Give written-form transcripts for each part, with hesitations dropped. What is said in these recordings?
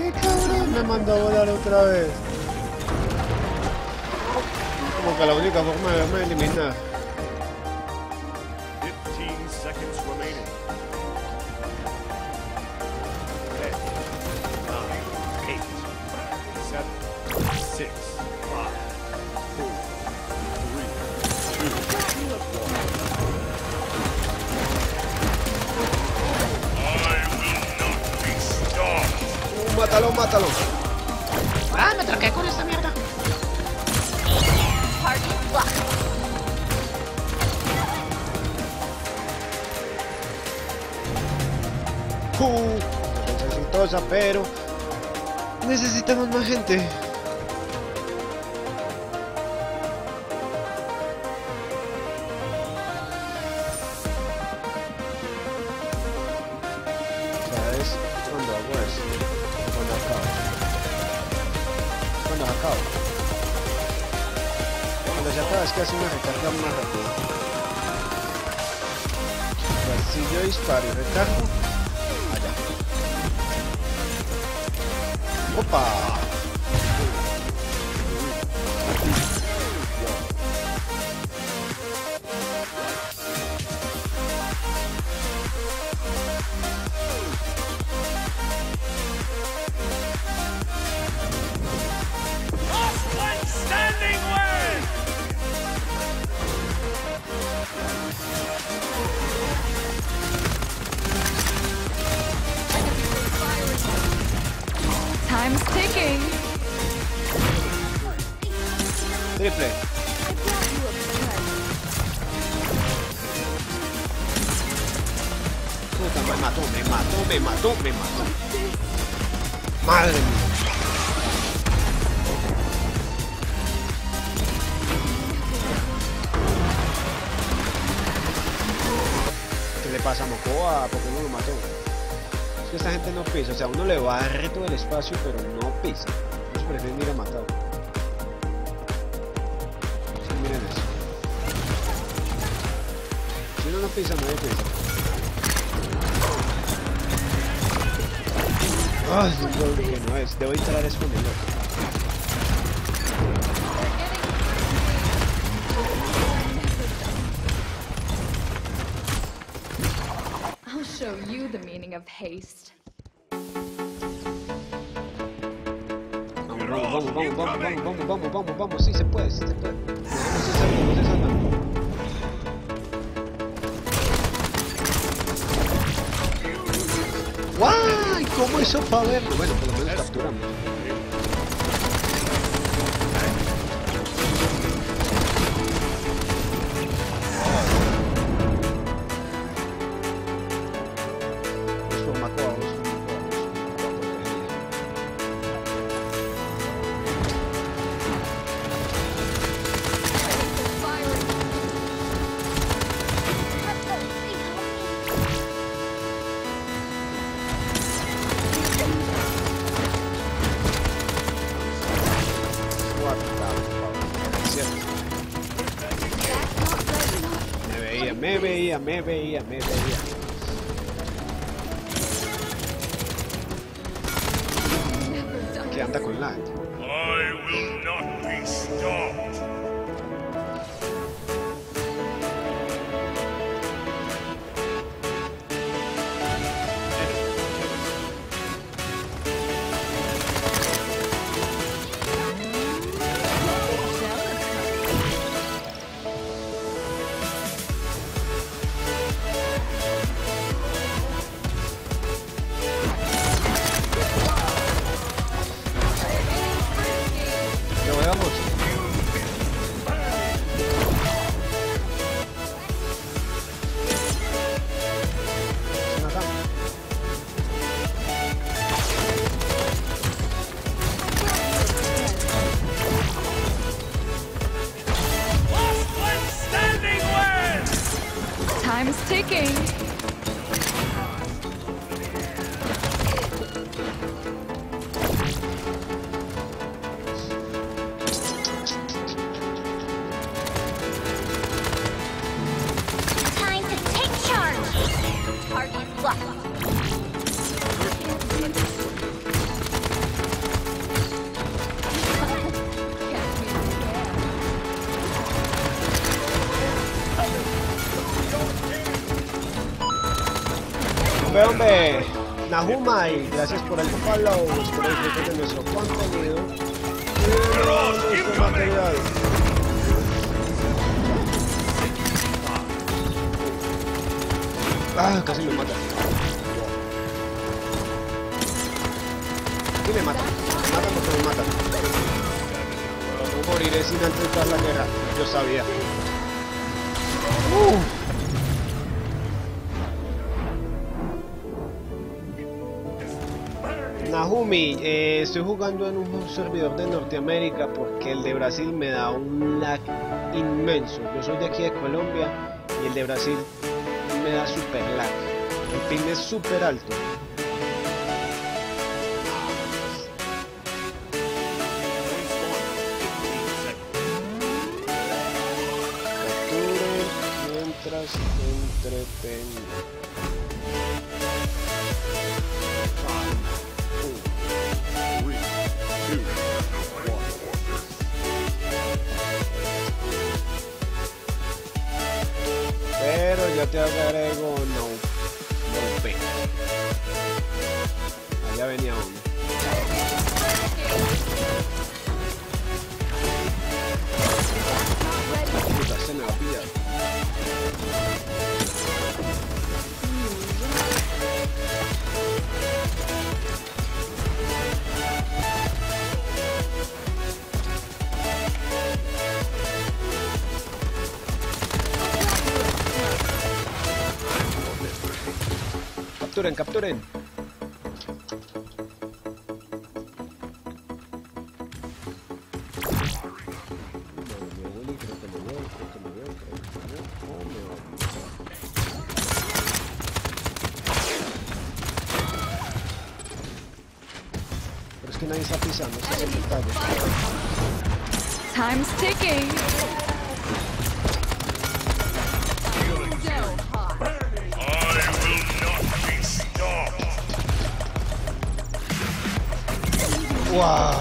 ¡Qué cabrón! Me mandó a volar otra vez. Como que la única forma de verme eliminar. 15 seconds remaining. 10, 9, 8, 7, 6, 5, 4, 3, 2, 1. Mátalo, mátalo. ¡Ah, me troqué con esta mierda! Exitosa, pero necesitamos más gente. ¿Sabes cuando hago eso? Cuando acabo. Cuando acabo. Cuando se acaba es que hace una recarga más rápido. Si yo disparo y recargo, allá. ¡Opa! Last one standing wins! Time's ticking. Triple. Puta, me mató. Madre mía. ¿Qué le pasa a Mocoa? ¿Por qué no lo mató? Es que esta gente no pisa, o sea, uno le barre todo el espacio, pero no pisa. Ellos prefieren ir a matar. Sí, miren eso. Si uno no pisa, nadie pisa. Ay, no, que no es. Debo entrar a esconderlo. I'll show you the meaning of haste. Vamos, sí se puede, sí se puede. No se salvan. ¡Guay! ¿Cómo hizo para verlo? Bueno, por lo menos capturamos. Me veía. Que anda con lag. I will not be stopped. hombre! Nahumai, gracias por el follow, espero disfruten de nuestro contenido y de nuestro material. Ah, casi me mata. ¿Qué me mata? Me matan porque me matan. No moriré sin antes dar la guerra, yo sabía. Nahumi, estoy jugando en un servidor de Norteamérica porque el de Brasil me da un lag inmenso. Yo soy de aquí de Colombia y el de Brasil me da super lag. El ping es super alto. Capturen mientras entretengo. Pero ya te agrego no pay. Allá venía uno. Puta, se me va a pillar. Capturen, capturen. Pero es que nadie está pisando, está en detalle. Time's ticking. ¡Wow!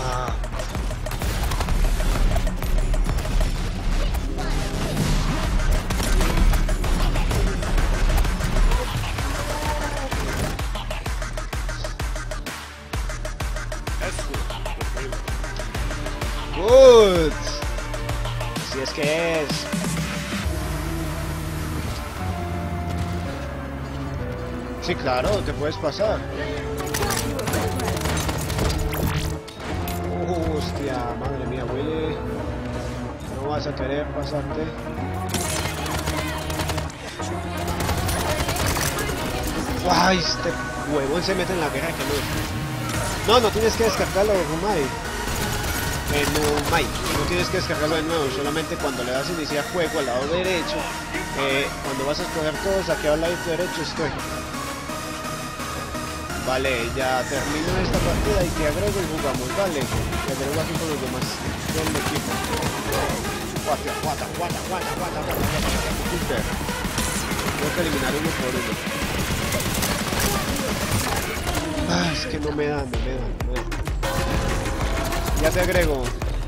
Good. Así es que es. Sí, claro, te puedes pasar. Hostia, madre mía, Willy. No vas a querer pasarte. ¡Ay! Este huevón se mete en la guerra que no. No tienes que descargarlo, Rumai. No tienes que descargarlo de nuevo, solamente cuando le das a iniciar juego al lado derecho, cuando vas a escoger todos, aquí al lado derecho estoy. Vale, ya termino esta partida y te agrego y jugamos, vale. Te agrego aquí con los demás del equipo. Guata. Super. Tengo que eliminar uno por uno. Ah, es que no me dan. Ya te agrego.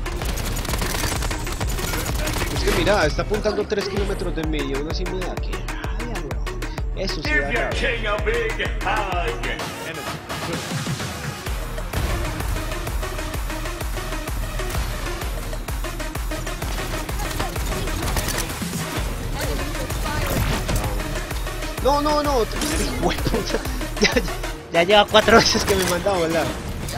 Es que mira, está apuntando 3 kilómetros de mí y aún así me da que rabia, weón. Eso sí da rabia. No. Ya lleva 4 veces que me manda a volar.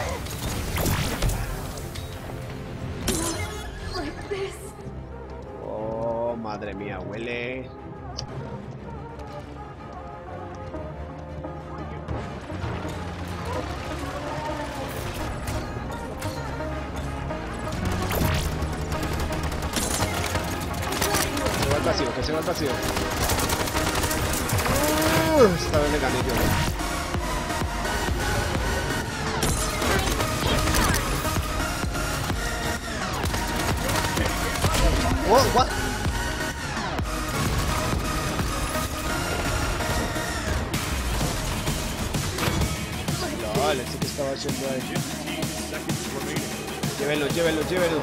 Oh, madre mía, huele. Que se va al vacío. Esta vez le gané yo. Oh, what? Vale, sí que estaba haciendo ahí. Llévelo.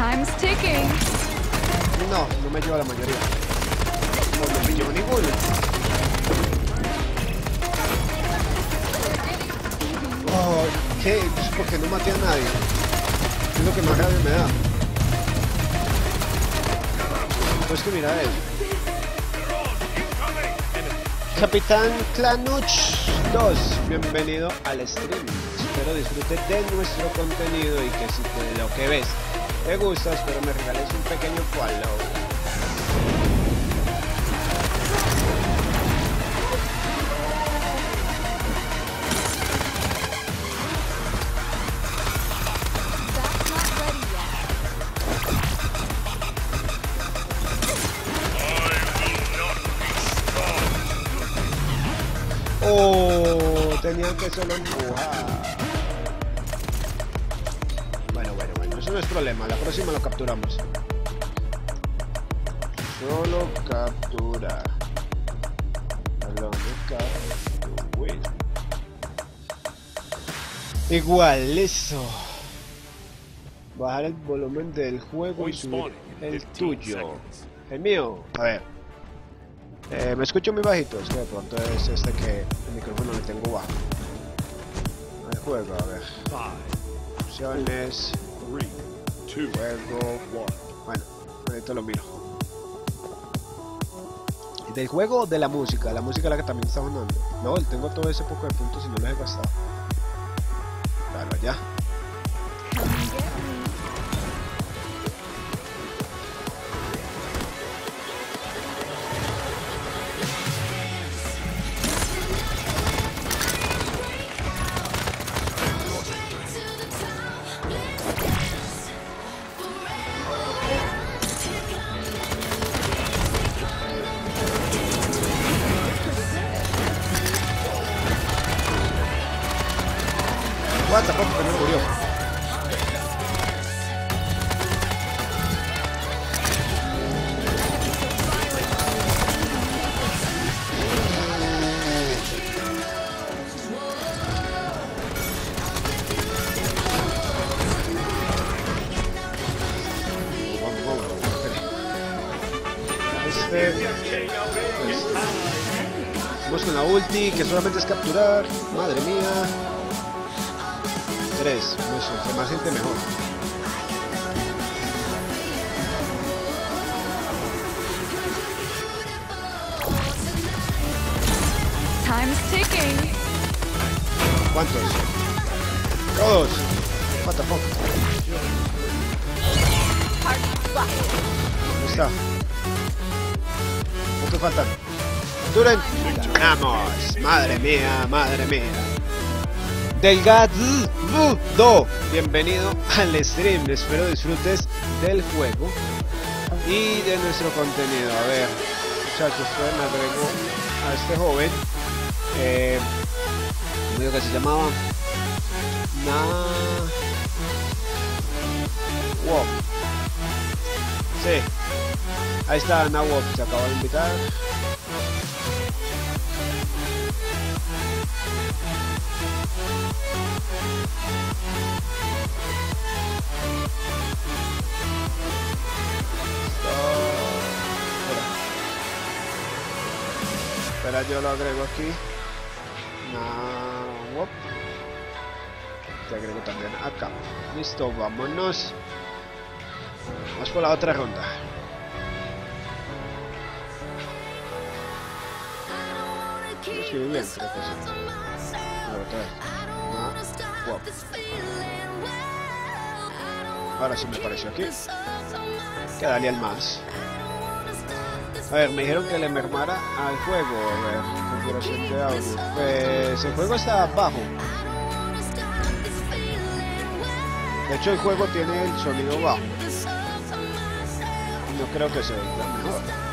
Time's ticking. No, no me lleva la mayoría. No me llevo ninguno. Oh, ¿qué? Pues porque no maté a nadie. Es lo que más rabia me da. Pues que mira eso. Capitán Clanuch 2, bienvenido al stream. Espero disfrutes de nuestro contenido y que si de lo que ves te gusta, espero me regales un pequeño follow. Oh, tenían que solo empujar. Bueno, eso no es problema. La próxima lo capturamos. Solo capturar. Balón de captura. Igual, eso. Bajar el volumen del juego y subir el tuyo. El mío. A ver. Me escucho muy bajito, es que de pronto es este que el micrófono le tengo bajo. El juego, a ver. Opciones. Juego. Bueno, ahorita lo miro. ¿Del juego o de la música? La música es la que también está sonando. No, tengo todo ese poco de puntos y no los he gastado. Claro, ya. Tampoco que no murió. Vamos con la ulti, que solamente es capturar. Madre mía. 3, mucho, más gente mejor. Time's ticking. ¿Cuántos? Todos. What the fuck? ¿Dónde está? ¿Cuántos faltan? ¡Duren! ¡Ganamos! ¡Madre mía! ¡Madre mía! Delgado, bienvenido al stream, espero disfrutes del juego y de nuestro contenido. A ver, muchachos, pues me agrego a este joven, ¿cómo que se llamaba? Nawop. Sí, ahí está Nawop, se acaba de invitar. Espera, yo lo agrego aquí. Nawop. Te agrego también acá. Listo, vámonos. Vamos por la otra ronda. Lo escribí bien, creo que sí. Nawop. Ahora sí me apareció aquí. Quedaría el más. A ver, me dijeron que le mermara al juego. A ver, configuración de audio. Pues el juego está bajo. De hecho, el juego tiene el sonido bajo. No creo que se oiga mejor.